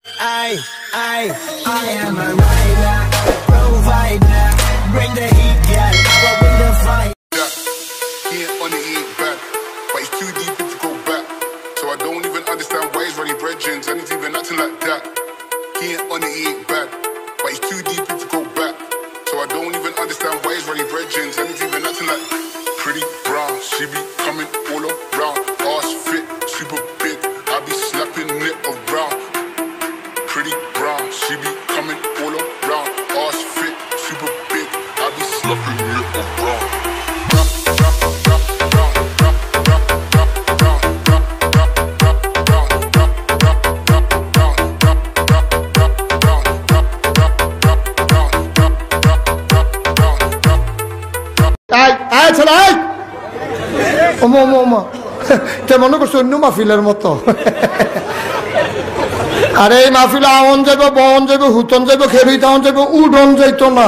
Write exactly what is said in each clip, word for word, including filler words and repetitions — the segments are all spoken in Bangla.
I, I, I am a rider, provider, bring the heat, girl, I will bring the fight. He ain't on it, he ain't bad, but he's too deep if you go back. So I don't even understand why he's running brethren, and he's even acting like that. He ain't on it, he ain't bad, but he's too deep if you go back. So I don't even understand why he's running brethren, and he's even acting like pretty brown. She be coming all around, ass fit, super big, I be slapping it around. Pretty brown, she be coming all around, ass fit, super big, I be slapping it around. মনে করছো অন্য মাহফিলের মতো। আরে এই মাহফিলে আওয়ান যাইব, বন যাইব, হুতন যাইব, খেরুই তাওন যাইব, উডন যাইতো না।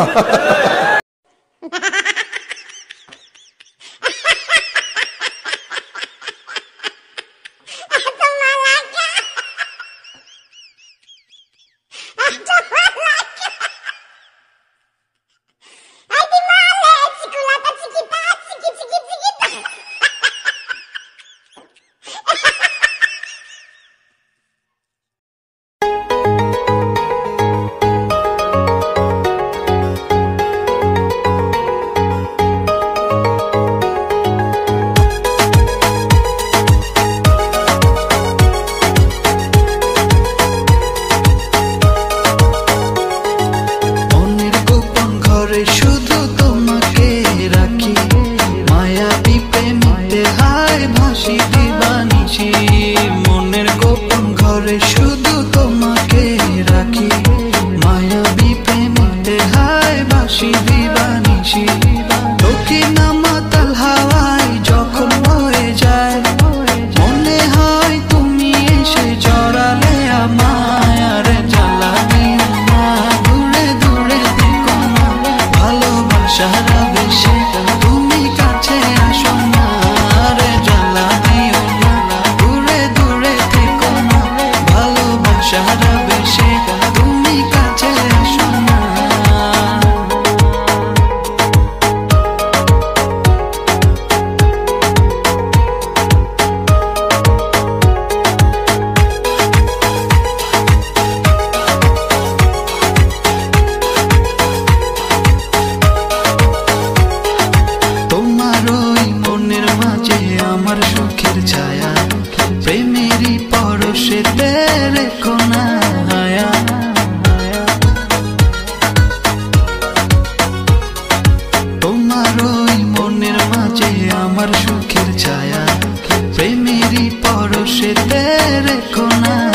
আমার সুখের ছায়া প্রেমেরই পরশে রেখো না।